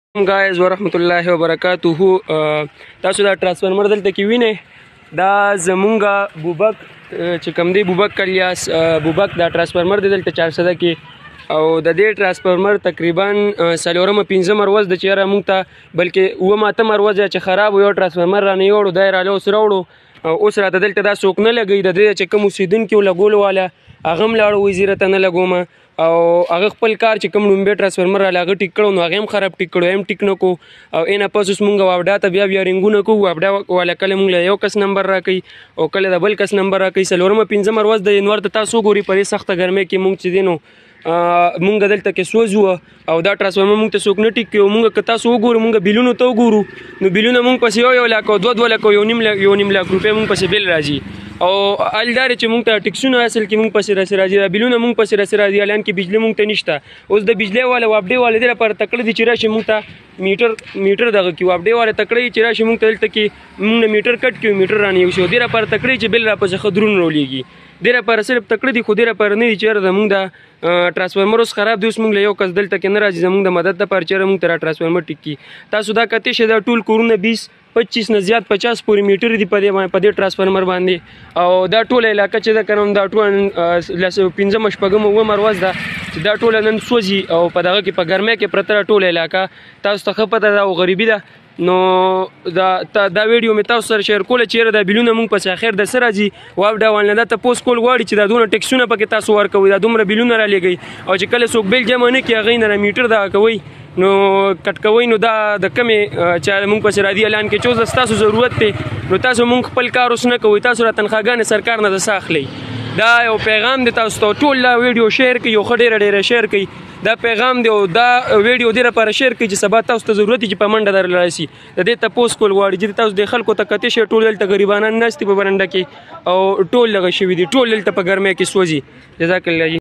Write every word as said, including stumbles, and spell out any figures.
गाइस ورحمت الله وبرکاته. تاسو دا ترانسفارمر دلته کې وینئ، دا زمونږه بوبک چې کوم دی بوبک کلیاس بوبک دا ترانسفارمر دی دلته چار سده کې، او د دې ترانسفارمر تقریبا څلورمه پنځمه ورځ د چې یاره موږ ته بلکې اوومه اتمه ورځ چې خراب و، یو ترانسفارمر رانه یوړو دی راله اوس راوړو، اوس راته دلته دا څوک نه لګوي. د دې چې کوم اوسېدونکي و لګولو والا هغه هم لاړو وزیره ته نه لګومه، او هغه خپل کار چې کوم لومبی ترانسفارمر راله هغه ټیک کړو، نو هغه هم خراب ټیک کړو، هم ټیک نه کو. او اینا پس اوس مونږ واوډا ته بیا بیا رنګونه کوو. واوډا والا کله مونږ له یو کس نمبر راکوي او کله د بل کس نمبر راکوي. څلورمه پنځمه ورځ د ینور ته تاسو وګورئ په دې سخته ګرمۍ کې مونږ چې دی نو مونږ دلته کې سوځو، او دا ترانسفارمر مونږ ته څوک نه ټیک کوي. مونږ که تاسو وګورو مونږ بیلونو ته وګورو نو بیلونه مونږ پسې یو یو لاک او دوه دوه لاک او یو نیم یو نیم لاک روپۍ مونږ پسې بیل راځي، او حال دا دی چې مونږ ته ټیکسونه اصل کې مونږ پسې راسې راځي، دا بیلونه مونږ پسې راسې راځي، حالان کې بجلي مونږ ته نشته. اوس د بجلۍ والا واپډې والا دې لپاره تکړه دي چې راشي مونږ ته میټر میټر دغه کړي، واپډې والا تکړه دي چې راشي مونږ ته دلته کې مونږ نه میټر کټ کړي، میټر رانه یو شي، دې لپاره تکړه چې بل راپسې ښه درون راولېږي. دې لپاره صرف تکړه دي، خو دې لپاره نه دي چې یاره زمونږ دا ترانسفارمر اوس خراب دی، اوس مونږ له یو کس دلته کې نه راځي زمونږ د مدد دپاره چې یاره مونږ ته را ترانسفارمر ټیک کړي. تاسو دا کتی شئ، دا ټول کورونه بیس پچیس نه زیات پچاس پورې میټر دي په دې په دې ترانسفارمر باندې، او دا ټوله علاقه چې ده که نه دا ټول پنځمه شپږمه اوومه ورځ ده چې دا ټوله نن سوځي، او په دغه کې په ګرمۍ کې پرته ده ټوله علاقه. تاسو ته ښه پته ده او غریبي ده، نو دا دا ویډیو مې تاسو سره شیر کوله چې یاره دا بیلونه مونږ پسې اخر د څه راځي. واوډا والنه دا تپوس کول غواړي چې دا دونه ټکسونه پکې تاسو ورکوئ، دا دومره بیلونه رالیږئ، او چې کله څوک بیل جمع نه کړي هغوی نه را میټر دغه کوئ نو کټ کوئ، نو دا د کمې چې مونږ پسې راځي اعلان کې چې اوس ستاسو ضرورت دی، نو تاسو مونږ خپل کار اوس نه کوئ، تاسو را تنخواګانې سرکار نه د څه اخلئ. دا یو پیغام دی تاسو ته، ټول دا ویډیو شیر کړئ، یو ښه ډېره ډېره شیر کړئ. دا پیغام دی او دا ویډیو دې لپاره شیر کړئ چې سبا تاسو ته ضرورت وي چې په منډه در راشي. د دې تپوس کول غواړي چې تاسو د خلکو ته کتې شئ، ټول دلته غریبانان ناست دي په برنډه کې، او ټول دغه شوي دي، ټول دلته په ګرمۍ کې سوځي. جزاک الله.